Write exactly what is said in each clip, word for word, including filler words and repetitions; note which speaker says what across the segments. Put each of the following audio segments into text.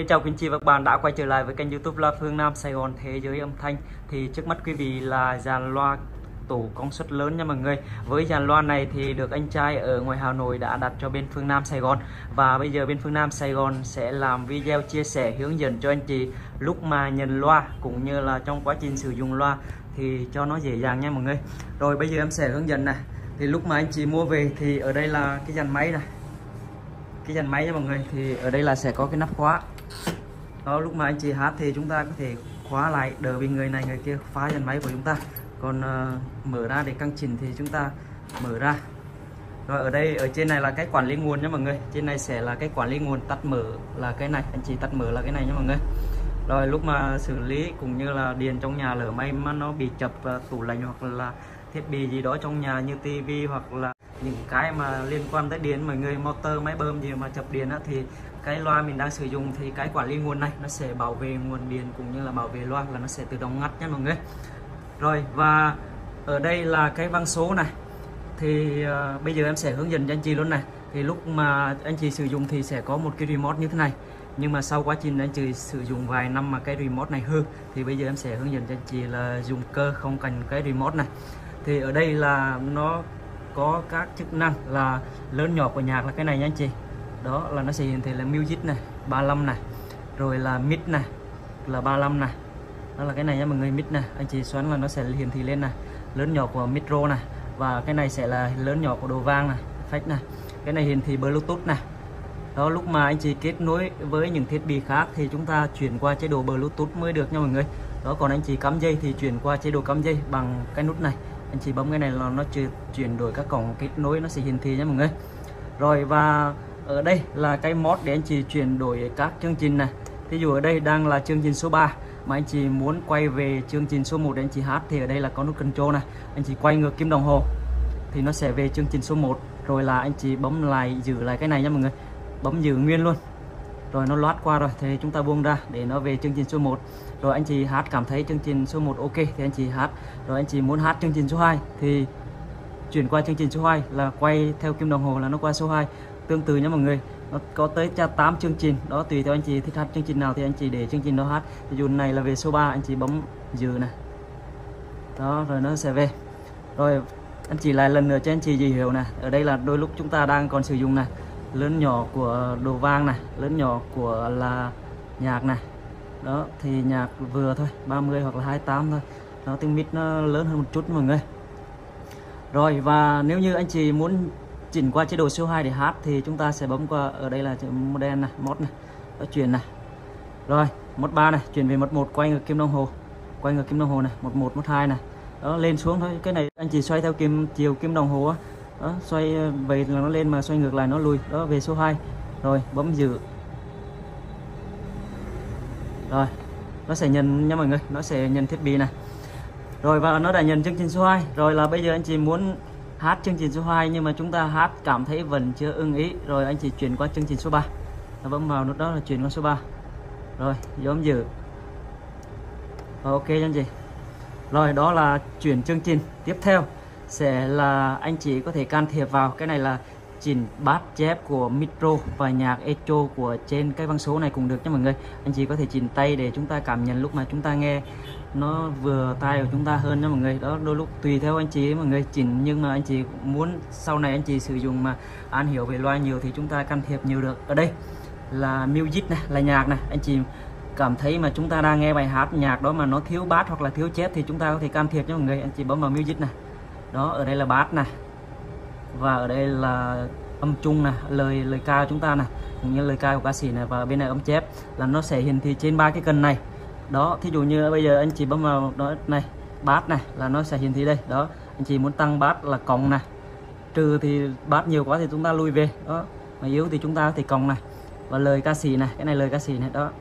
Speaker 1: Mến chào quý anh chị và các bạn đã quay trở lại với kênh YouTube Loa Phương Nam Sài Gòn Thế Giới Âm Thanh. Thì trước mắt quý vị là dàn loa tủ công suất lớn nha mọi người. Với dàn loa này thì được anh trai ở ngoài Hà Nội đã đặt cho bên Phương Nam Sài Gòn. Và bây giờ bên Phương Nam Sài Gòn sẽ làm video chia sẻ hướng dẫn cho anh chị lúc mà nhận loa cũng như là trong quá trình sử dụng loa thì cho nó dễ dàng nha mọi người. Rồi bây giờ em sẽ hướng dẫn này. Thì lúc mà anh chị mua về thì ở đây là cái dàn máy này, cái dàn máy nha mọi người. Thì ở đây là sẽ có cái nắp khóa đó, lúc mà anh chị hát thì chúng ta có thể khóa lại, đỡ vì người này người kia phá dàn máy của chúng ta. Còn uh, mở ra để căng chỉnh thì chúng ta mở ra. Rồi ở đây ở trên này là cái quản lý nguồn nha mọi người, trên này sẽ là cái quản lý nguồn, tắt mở là cái này, anh chị tắt mở là cái này nha mọi người. Rồi lúc mà xử lý cũng như là điện trong nhà lỡ may mà nó bị chập uh, tủ lạnh hoặc là thiết bị gì đó trong nhà như tivi hoặc là những cái mà liên quan tới điện mọi người, motor máy bơm gì mà chập điện á, thì cái loa mình đang sử dụng thì cái quản lý nguồn này nó sẽ bảo vệ nguồn điện cũng như là bảo vệ loa, là nó sẽ tự động ngắt nha mọi người. Rồi và ở đây là cái văng số này, thì uh, bây giờ em sẽ hướng dẫn cho anh chị luôn này. Thì lúc mà anh chị sử dụng thì sẽ có một cái remote như thế này, nhưng mà sau quá trình anh chị sử dụng vài năm mà cái remote này hư thì bây giờ em sẽ hướng dẫn cho anh chị là dùng cơ không cần cái remote này. Thì ở đây là nó có các chức năng là lớn nhỏ của nhạc là cái này nha anh chị. Đó là nó sẽ hiển thị là music này, ba mươi lăm này, rồi là mid này là ba mươi lăm này. Đó là cái này nha mọi người, mid này, anh chị xoắn là nó sẽ hiển thị lên này, lớn nhỏ của micro này, và cái này sẽ là lớn nhỏ của đồ vang này, effect này. Cái này hiển thị Bluetooth này. Đó, lúc mà anh chị kết nối với những thiết bị khác thì chúng ta chuyển qua chế độ Bluetooth mới được nha mọi người. Đó, còn anh chị cắm dây thì chuyển qua chế độ cắm dây bằng cái nút này. Anh chị bấm cái này là nó chưa chuyển đổi các cổng kết nối, nó sẽ hiển thị nha mọi người. Rồi và ở đây là cái mod để anh chị chuyển đổi các chương trình này. Ví dụ ở đây đang là chương trình số ba mà anh chị muốn quay về chương trình số một để anh chị hát thì ở đây là có nút control này. Anh chị quay ngược kim đồng hồ thì nó sẽ về chương trình số một. Rồi là anh chị bấm lại giữ lại cái này nha mọi người. Bấm giữ nguyên luôn. Rồi nó loát qua rồi thì chúng ta buông ra để nó về chương trình số một. Rồi anh chị hát cảm thấy chương trình số một ok thì anh chị hát. Rồi anh chị muốn hát chương trình số hai thì chuyển qua chương trình số hai, là quay theo kim đồng hồ là nó qua số hai. Tương tự nha mọi người, nó có tới tám chương trình. Đó, tùy theo anh chị thích hát chương trình nào thì anh chị để chương trình đó hát. Ví dụ này là về số ba, anh chị bấm giữ này. Đó, rồi nó sẽ về. Rồi anh chị lại lần nữa cho anh chị dễ hiểu này. Ở đây là đôi lúc chúng ta đang còn sử dụng này, lớn nhỏ của đồ vang này, lớn nhỏ của là nhạc này. Đó thì nhạc vừa thôi, ba mươi hoặc là hai mươi tám thôi. Nó tiếng mid nó lớn hơn một chút mọi người. Rồi và nếu như anh chị muốn chỉnh qua chế độ số hai để hát thì chúng ta sẽ bấm qua, ở đây là model này, mod này, đó, chuyển này. Rồi mod ba này, chuyển về mod một, quay ngược kim đồng hồ, quay ngược kim đồng hồ này, mod một, mod hai này. Đó, lên xuống thôi. Cái này anh chị xoay theo kim chiều kim đồng hồ á. Đó, xoay về là nó lên, mà xoay ngược lại nó lùi. Đó, về số hai. Rồi bấm giữ. Rồi nó sẽ nhận nha mọi người, nó sẽ nhận thiết bị này. Rồi và nó đã nhận chương trình số hai. Rồi là bây giờ anh chị muốn hát chương trình số hai nhưng mà chúng ta hát cảm thấy vẫn chưa ưng ý, rồi anh chị chuyển qua chương trình số ba. Nó bấm vào nút đó là chuyển qua số ba. Rồi bấm giữ. Rồi, ok anh chị. Rồi đó là chuyển chương trình. Tiếp theo sẽ là anh chị có thể can thiệp vào cái này là chỉnh bass chép của micro và nhạc echo của trên cái văng số này cũng được nha mọi người. Anh chị có thể chỉnh tay để chúng ta cảm nhận lúc mà chúng ta nghe nó vừa tai của chúng ta hơn nha mọi người. Đó, đôi lúc tùy theo anh chị mọi người chỉnh, nhưng mà anh chị muốn sau này anh chị sử dụng mà an hiểu về loa nhiều thì chúng ta can thiệp nhiều được. Ở đây là music này, là nhạc này. Anh chị cảm thấy mà chúng ta đang nghe bài hát nhạc đó mà nó thiếu bass hoặc là thiếu chép thì chúng ta có thể can thiệp nha mọi người. Anh chị bấm vào music này. Đó, ở đây là bass này, và ở đây là âm trung này, lời lời ca của chúng ta này, cũng như lời ca của ca sĩ này, và bên này âm chép là nó sẽ hiển thị trên ba cái cần này. Đó, thí dụ như bây giờ anh chị bấm vào đó này, bass này là nó sẽ hiển thị đây. Đó, anh chị muốn tăng bass là cộng này, trừ thì bass nhiều quá thì chúng ta lui về. Đó, mà yếu thì chúng ta thì cộng này, và lời ca sĩ này, cái này lời ca sĩ này. Đó,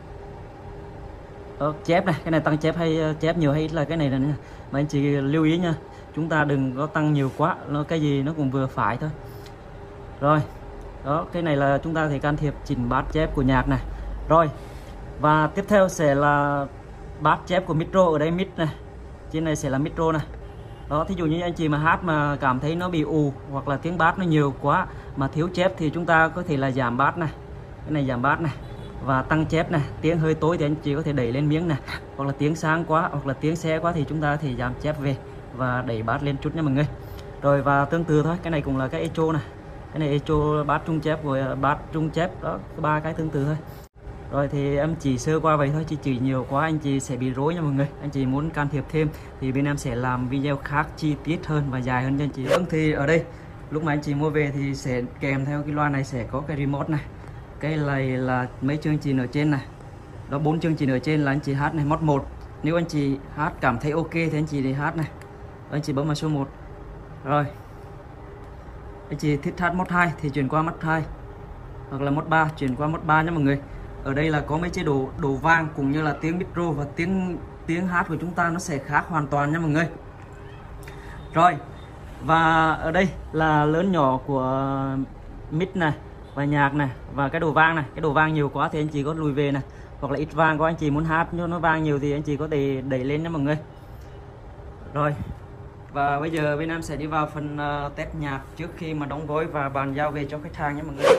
Speaker 1: đó chép này, cái này tăng chép hay chép nhiều hay ít là cái này này, mà anh chị lưu ý nha, chúng ta đừng có tăng nhiều quá, nó cái gì nó cũng vừa phải thôi. Rồi đó, cái này là chúng ta thể can thiệp chỉnh bass chép của nhạc này. Rồi và tiếp theo sẽ là bass chép của micro. Ở đây mic này, trên này sẽ là micro này. Đó, thí dụ như anh chị mà hát mà cảm thấy nó bị ù hoặc là tiếng bass nó nhiều quá mà thiếu chép thì chúng ta có thể là giảm bass này, cái này giảm bass này. và tăng chép này. Tiếng hơi tối thì anh chị có thể đẩy lên miếng này, hoặc là tiếng sáng quá hoặc là tiếng xe quá thì chúng ta thì giảm chép về và đẩy bass lên chút nha mọi người. Rồi và tương tự thôi, cái này cũng là cái echo này, cái này echo bass trung chép rồi bass trung chép đó, ba cái tương tự thôi. Rồi thì em chỉ sơ qua vậy thôi, chỉ chỉ nhiều quá anh chị sẽ bị rối nha mọi người. Anh chị muốn can thiệp thêm thì bên em sẽ làm video khác chi tiết hơn và dài hơn cho anh chị. Vâng, thì ở đây lúc mà anh chị mua về thì sẽ kèm theo cái loa này sẽ có cái remote này. Cái này là mấy chương trình ở trên này, đó bốn chương trình ở trên là anh chị hát này, mod một. Nếu anh chị hát cảm thấy ok thì anh chị đi hát này, anh chị bấm vào số một. Rồi anh chị thích hát mod hai thì chuyển qua mod hai, hoặc là mod ba chuyển qua mod ba nhé mọi người. Ở đây là có mấy chế độ độ vang cũng như là tiếng micro và tiếng tiếng hát của chúng ta nó sẽ khác hoàn toàn nha mọi người. Rồi và ở đây là lớn nhỏ của mic này và nhạc này và cái đồ vang này. Cái đồ vang nhiều quá thì anh chị có lùi về này, hoặc là ít vang quá anh chị muốn hát nó vang nhiều thì anh chị có thể đẩy lên nha mọi người. Rồi và bây giờ bên em sẽ đi vào phần uh, test nhạc trước khi mà đóng gói và bàn giao về cho khách hàng nhé mọi người.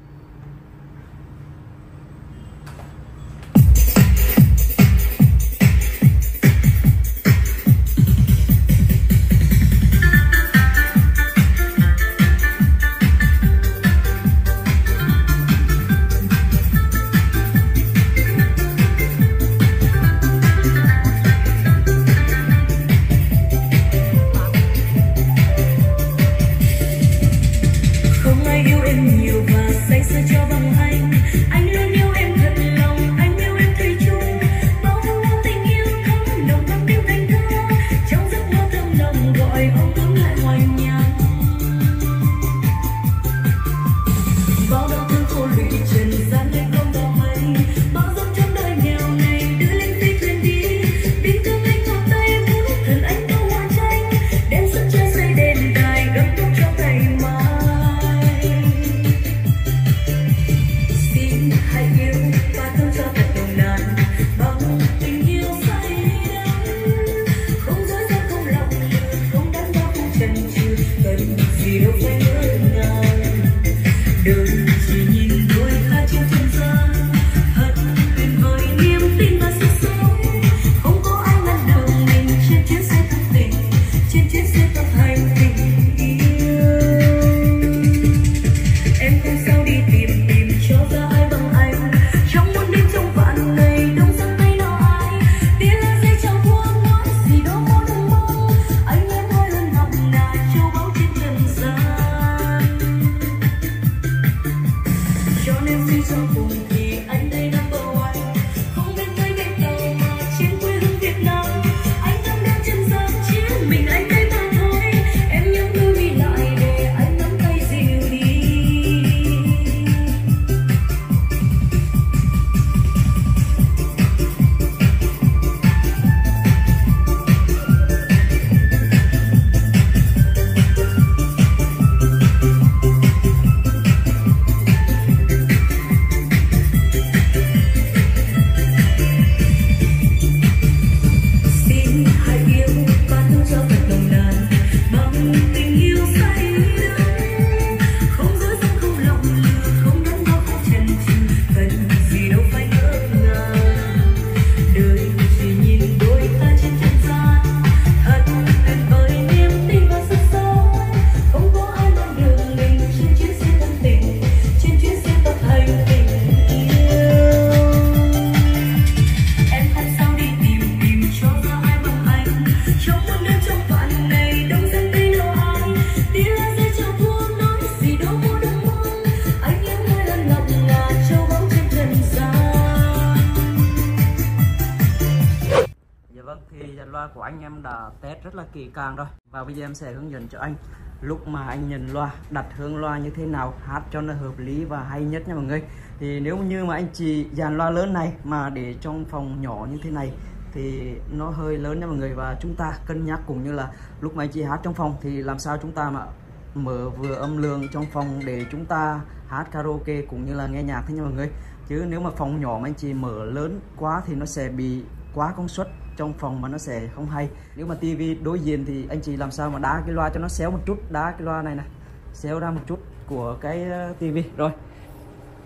Speaker 1: Loa của anh em đã test rất là kỹ càng rồi, và bây giờ em sẽ hướng dẫn cho anh lúc mà anh nhận loa, đặt hướng loa như thế nào hát cho nó hợp lý và hay nhất nha mọi người. Thì nếu như mà anh chị dàn loa lớn này mà để trong phòng nhỏ như thế này thì nó hơi lớn nha mọi người, và chúng ta cân nhắc cũng như là lúc mà anh chị hát trong phòng thì làm sao chúng ta mà mở vừa âm lượng trong phòng để chúng ta hát karaoke cũng như là nghe nhạc thế nha mọi người. Chứ nếu mà phòng nhỏ mà anh chị mở lớn quá thì nó sẽ bị quá công suất trong phòng mà nó sẽ không hay. Nếu mà tivi đối diện thì anh chị làm sao mà đá cái loa cho nó xéo một chút, đá cái loa này nè, xéo ra một chút của cái tivi. Rồi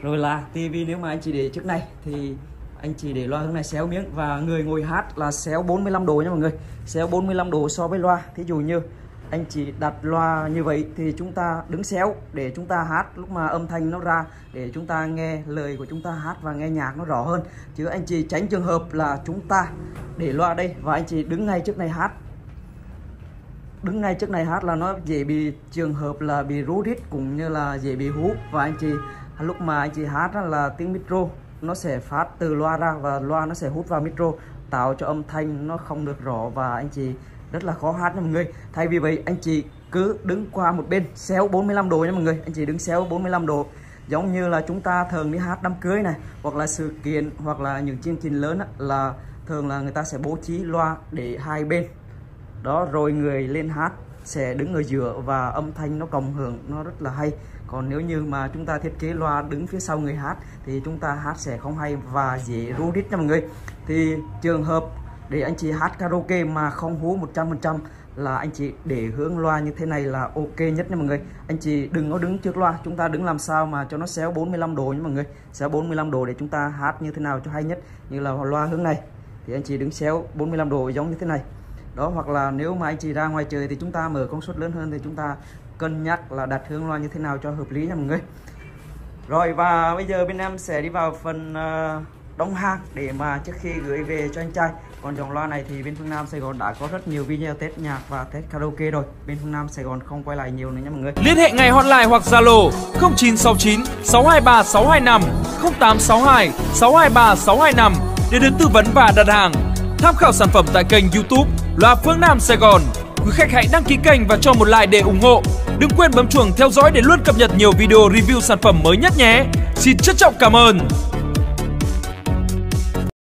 Speaker 1: Rồi là tivi nếu mà anh chị để trước này thì anh chị để loa hướng này xéo miếng, và người ngồi hát là xéo bốn mươi lăm độ nha mọi người, xéo bốn mươi lăm độ so với loa. Thí dụ như anh chị đặt loa như vậy thì chúng ta đứng xéo để chúng ta hát lúc mà âm thanh nó ra, để chúng ta nghe lời của chúng ta hát và nghe nhạc nó rõ hơn. Chứ anh chị tránh trường hợp là chúng ta để loa đây và anh chị đứng ngay trước này hát, đứng ngay trước này hát là nó dễ bị trường hợp là bị rú rít cũng như là dễ bị hú. Và anh chị lúc mà anh chị hát là tiếng micro nó sẽ phát từ loa ra và loa nó sẽ hút vào micro, tạo cho âm thanh nó không được rõ và anh chị rất là khó hát nha mọi người. Thay vì vậy anh chị cứ đứng qua một bên xéo bốn mươi lăm độ nha mọi người, anh chị đứng xéo bốn mươi lăm độ, giống như là chúng ta thường đi hát đám cưới này hoặc là sự kiện hoặc là những chương trình lớn á, là thường là người ta sẽ bố trí loa để hai bên đó, rồi người lên hát sẽ đứng ở giữa và âm thanh nó cộng hưởng nó rất là hay. Còn nếu như mà chúng ta thiết kế loa đứng phía sau người hát thì chúng ta hát sẽ không hay và dễ ru rít nha mọi người. Thì trường hợp để anh chị hát karaoke mà không hú một trăm phần trăm là anh chị để hướng loa như thế này là ok nhất nha mọi người. Anh chị đừng có đứng trước loa, chúng ta đứng làm sao mà cho nó xéo bốn mươi lăm độ nha mọi người, xéo bốn mươi lăm độ để chúng ta hát như thế nào cho hay nhất. Như là loa hướng này thì anh chị đứng xéo bốn mươi lăm độ giống như thế này đó, hoặc là nếu mà anh chị ra ngoài trời thì chúng ta mở công suất lớn hơn thì chúng ta cân nhắc là đặt hướng loa như thế nào cho hợp lý nha mọi người. Rồi và bây giờ bên em sẽ đi vào phần uh, đóng hàng để mà trước khi gửi về cho anh trai. Còn dòng loa này thì bên Phương Nam Sài Gòn đã có rất nhiều video test nhạc và test karaoke rồi, bên Phương Nam Sài Gòn không quay lại nhiều nữa nha mọi người.
Speaker 2: Liên hệ ngay hotline hoặc Zalo không chín sáu chín sáu hai ba sáu hai năm không tám sáu hai sáu hai ba sáu hai năm để được tư vấn và đặt hàng. Tham khảo sản phẩm tại kênh YouTube Loa Phương Nam Sài Gòn. Quý khách hãy đăng ký kênh và cho một like để ủng hộ. Đừng quên bấm chuông theo dõi để luôn cập nhật nhiều video review sản phẩm mới nhất nhé. Xin trân trọng cảm ơn.